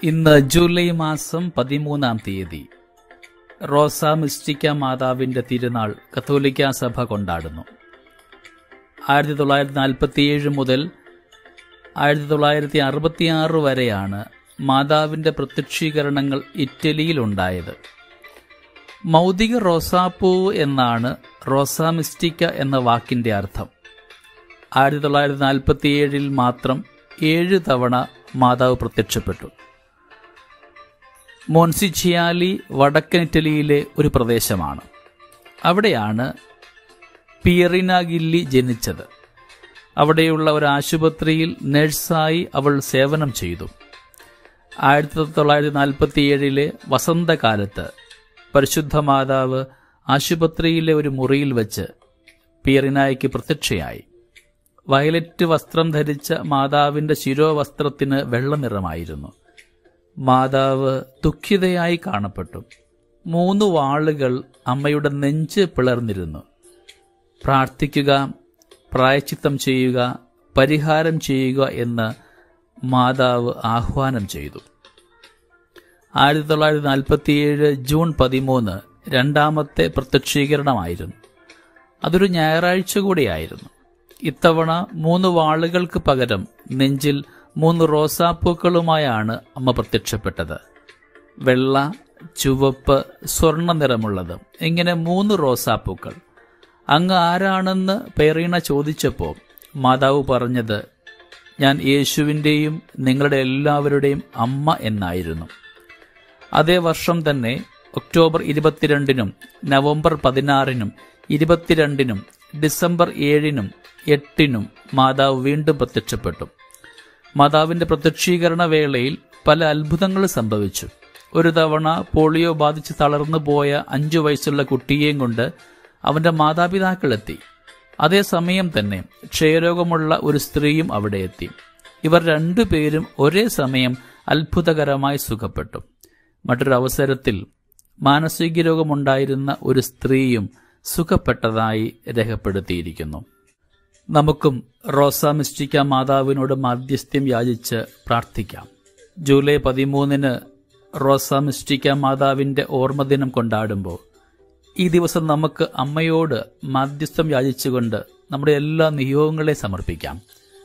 ഇന്ന് ജൂലൈ മാസം 13-ാം തീയതി റോസാ മിസ്റ്റിക്ക മാതാവിന്റെ തിരുനാൾ കത്തോലിക്കാ സഭ കൊണ്ടാടുന്നു. 1947 മുതൽ 1966 വരെയാണ് മാതാവിന്റെ പ്രത്യക്ഷീകരണങ്ങൾ ഇറ്റലിയിലുണ്ടായത്. മൗതിക റോസാപ്പൂ എന്നാണ് റോസാ മിസ്റ്റിക്ക എന്ന വാക്കിന്റെ അർത്ഥം. 1947 മാത്രം 7 തവണ മാതാവ് പ്രത്യക്ഷപ്പെട്ടു. മോൺസിച്ചിയാലി വടക്കൻ ഇറ്റലിയിലെ ഒരു പ്രദേശമാണ്. അവിടെയാണ് പിയറിന ഗില്ലി ജനിച്ചത്. അവിടെയുള്ള ഒരു ആശുപത്രിയിൽ നഴ്സായി അവൾ സേവനം ചെയ്തു. 1947 വസന്തകാലത്ത് പരിശുദ്ധ മാതാവ് ആശുപത്രിയിലെ ഒരു മുറിയിൽ വെച്ച് പിയറിനായ്ക്ക് പ്രത്യക്ഷയായി. വയലറ്റ് വസ്ത്രം ധരിച്ച മാതാവിന്റെ ശിരോവസ്ത്രത്തിന് വെള്ള നിറമായിരുന്നു. മാതാവ് ദുഃഖിതയായി കാണപ്പെട്ടു. 3 വാളുകൾ അമ്മയുടെ നെഞ്ച് പിളർന്നിരുന്നു. പ്രാർത്ഥിക്കുക, പ്രായശ്ചിത്തം ചെയ്യുക, പരിഹാരം ചെയ്യുക എന്ന് മാതാവ് ആഹ്വാനം ചെയ്തു. 1947 ജൂൺ 13 രണ്ടാമത്തെ പ്രത്യക്ഷീകരണമായിരുന്നു. അതൊരു ഞായറാഴ്ച കൂടിയായിരുന്നു. ഇത്തവണ 3 വാളുകൾക്ക് പകരം നെഞ്ചിൽ 3 റോസാപ്പൂക്കളുമായാണ് അമ്മ പ്രത്യക്ഷപ്പെട്ടത്. വെള്ള, ചുവപ്പ്, സ്വർണ്ണ നിറമുള്ളത്, ഇങ്ങനെ 3 റോസാപ്പൂക്കൾ. അങ്ങ് ആരാണെന്ന് പേറീണ ചോദിച്ചപ്പോൾ മാതാവ് പറഞ്ഞത്, ഞാൻ യേശുവിൻ്റെയും നിങ്ങളുടെ എല്ലാവരുടെയും അമ്മ എന്നായിരുന്നു. അതേ വർഷം തന്നെ ഒക്ടോബർ 22-നും നവംബർ 16-നും 22-നും ഡിസംബർ 7-നും 8-നും മാതാവ് വീണ്ടും പ്രത്യക്ഷപ്പെട്ടു. മാതാവിന്റെ പ്രത്യക്ഷീകരണ വേളയിൽ പല അത്ഭുതങ്ങൾ സംഭവിച്ചു. ഒരു തവണ പോളിയോ ബാധിച്ച് തളർന്നു പോയ 5 വയസ്സുള്ള കുട്ടിയെയും കൊണ്ട് അവന്റെ മാതാപിതാക്കളെത്തി. അതേസമയം തന്നെ ക്ഷയരോഗമുള്ള ഒരു സ്ത്രീയും അവിടെ എത്തി. ഇവർ 2 പേരും ഒരേ സമയം അത്ഭുതകരമായി സുഖപ്പെട്ടു. മറ്റൊരു അവസരത്തിൽ മാനസിക രോഗമുണ്ടായിരുന്ന ഒരു സ്ത്രീയും സുഖപ്പെട്ടതായി രേഖപ്പെടുത്തിയിരിക്കുന്നു. നമുക്കും റോസാ മിസ്റ്റിക്ക മാതാവിനോട് മാധ്യസ്ഥ്യം യാചിച്ച് പ്രാർത്ഥിക്കാം. ജൂലൈ 13-ന് റോസാ മിസ്റ്റിക്ക മാതാവിന്റെ ഓർമ്മദിനം കൊണ്ടാടുമ്പോൾ ഈ ദിവസം നമുക്ക് അമ്മയോട് മാധ്യസ്ഥം യാചിച്ചുകൊണ്ട് നമ്മുടെ എല്ലാ നിയോഗങ്ങളെ സമർപ്പിക്കാം.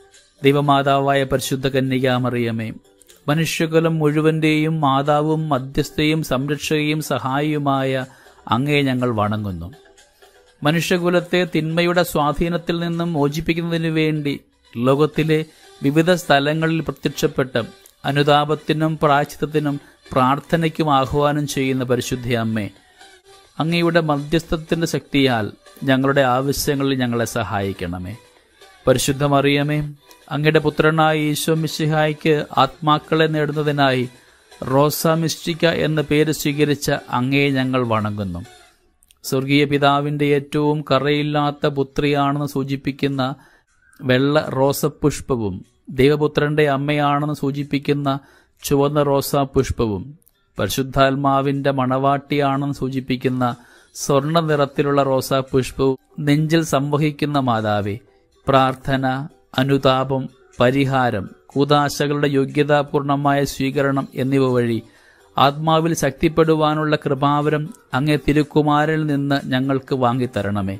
ദൈവമാതാവായ പരിശുദ്ധ കന്യകാമറിയമേ, മനുഷ്യകുലം മുഴുവന്റെയും മാതാവും മധ്യസ്ഥയും സംരക്ഷകയും സഹായിയുമായ അങ്ങയെ ഞങ്ങൾ വണങ്ങുന്നു. മനുഷ്യകുലത്തെ തിന്മയുടെ സ്വാധീനത്തിൽ നിന്നും മോചിപ്പിക്കുന്നതിനു വേണ്ടി ലോകത്തിലെ വിവിധ സ്ഥലങ്ങളിൽ പ്രത്യക്ഷപ്പെട്ട് അനുതാപത്തിനും പ്രായശ്ചിത്തത്തിനും പ്രാർത്ഥനയ്ക്കും ആഹ്വാനം ചെയ്യുന്ന പരിശുദ്ധ അമ്മേ, അങ്ങയുടെ മധ്യസ്ഥത്തിന്റെ ശക്തിയാൽ ഞങ്ങളുടെ ആവശ്യങ്ങളിൽ ഞങ്ങളെ സഹായിക്കണമേ. പരിശുദ്ധ മറിയമേ, അങ്ങയുടെ പുത്രനായ ഈശോ മിശിഹായ്ക്ക് ആത്മാക്കളെ നേടുന്നതിനായി റോസാ മിസ്റ്റിക്ക എന്ന പേര് സ്വീകരിച്ച അങ്ങയെ ഞങ്ങൾ വണങ്ങുന്നു. സ്വർഗീയ പിതാവിന്റെ ഏറ്റവും കറയില്ലാത്ത പുത്രിയാണെന്ന് സൂചിപ്പിക്കുന്ന വെള്ള റോസപുഷ്പവും ദൈവപുത്രന്റെ അമ്മയാണെന്ന് സൂചിപ്പിക്കുന്ന ചുവന്ന റോസാപുഷ്പവും പരിശുദ്ധാത്മാവിന്റെ മണവാട്ടിയാണെന്ന് സൂചിപ്പിക്കുന്ന സ്വർണ്ണ നിറത്തിലുള്ള റോസാപുഷ്പവും നെഞ്ചിൽ സംവഹിക്കുന്ന മാതാവേ, പ്രാർത്ഥന, അനുതാപം, പരിഹാരം, കൂദാശകളുടെ യോഗ്യതാപൂർണമായ സ്വീകരണം എന്നിവ വഴി ആത്മാവിൽ ശക്തിപ്പെടുവാനുള്ള കൃപാവരം അങ്ങേ തിരുക്കുമാരനിൽ നിന്ന് ഞങ്ങൾക്ക് വാങ്ങിത്തരണമേ.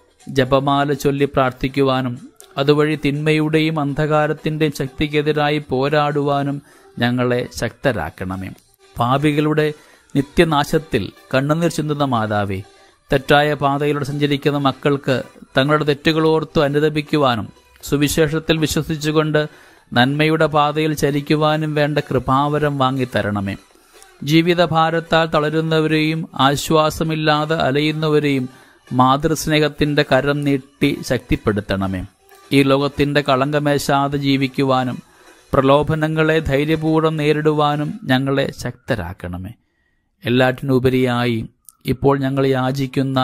ജപമാല ചൊല്ലി പ്രാർത്ഥിക്കുവാനും അതുവഴി തിന്മയുടെയും അന്ധകാരത്തിന്റെയും ശക്തിക്കെതിരായി പോരാടുവാനും ഞങ്ങളെ ശക്തരാക്കണമേ. പാപികളുടെ നിത്യനാശത്തിൽ കണ്ണുനീർ ചിന്തുന്ന മാതാവേ, തെറ്റായ പാതയിലൂടെ സഞ്ചരിക്കുന്ന മക്കൾക്ക് തങ്ങളുടെ തെറ്റുകളോർത്തു അനുതപിക്കുവാനും സുവിശേഷത്തിൽ വിശ്വസിച്ചുകൊണ്ട് നന്മയുടെ പാതയിൽ ചലിക്കുവാനും വേണ്ട കൃപാവരം വാങ്ങിത്തരണമേ. ജീവിതഭാരത്താൽ തളരുന്നവരെയും ആശ്വാസമില്ലാതെ അലയുന്നവരെയും മാതൃസ്നേഹത്തിന്റെ കരം നീട്ടി ശക്തിപ്പെടുത്തണമേ. ഈ ലോകത്തിന്റെ കളങ്കമേശാതെ ജീവിക്കുവാനും പ്രലോഭനങ്ങളെ ധൈര്യപൂർവ്വം നേരിടുവാനും ഞങ്ങളെ ശക്തരാക്കണമേ. എല്ലാറ്റിനുപരിയായി ഇപ്പോൾ ഞങ്ങൾ യാചിക്കുന്ന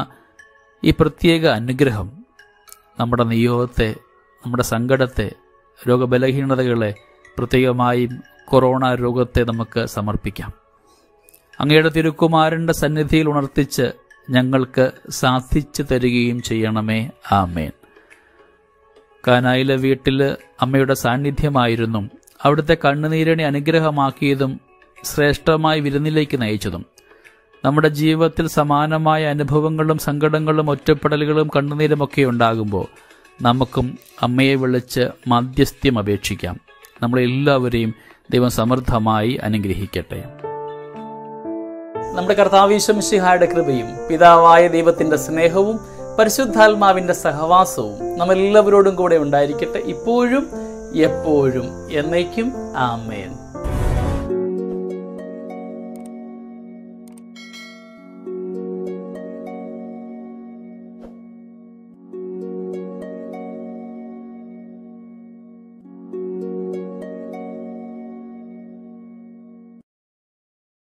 ഈ പ്രത്യേക അനുഗ്രഹം നമ്മുടെ നിയോഗത്തെ, നമ്മുടെ സങ്കടത്തെ, രോഗബലഹീനതകളെ, പ്രത്യേകമായും കൊറോണ രോഗത്തെ നമുക്ക് സമർപ്പിക്കാം. അങ്ങയുടെ തിരുക്കുമാരന്റെ സന്നിധിയിൽ ഉണർത്തിച്ച് ഞങ്ങൾക്ക് സാധിച്ചു തരികയും ചെയ്യണമേ. ആമേൻ. കാനായിലെ വീട്ടിൽ അമ്മയുടെ സാന്നിധ്യമായിരുന്നു. അവിടുത്തെ കണ്ണുനീരിനെ അനുഗ്രഹമാക്കിയതും ശ്രേഷ്ഠമായ വിരുന്നിലേക്ക് നയിച്ചതും നമ്മുടെ ജീവിതത്തിൽ സമാനമായ അനുഭവങ്ങളും സങ്കടങ്ങളും ഒറ്റപ്പെടലുകളും കണ്ണുനീരുമൊക്കെ ഉണ്ടാകുമ്പോൾ നമുക്കും അമ്മയെ വിളിച്ച് മധ്യസ്ഥ്യം അപേക്ഷിക്കാം. നമ്മളെല്ലാവരെയും ദൈവം സമൃദ്ധമായി അനുഗ്രഹിക്കട്ടെ. നമ്മുടെ കർത്താവ് യേശു മിശിഹായുടെ കൃപയും പിതാവായ ദൈവത്തിന്റെ സ്നേഹവും പരിശുദ്ധാത്മാവിന്റെ സഹവാസവും നമ്മളെല്ലാവരോടും കൂടെ ഉണ്ടായിരിക്കട്ടെ, ഇപ്പോഴും എപ്പോഴും എന്നേക്കും. ആമേൻ.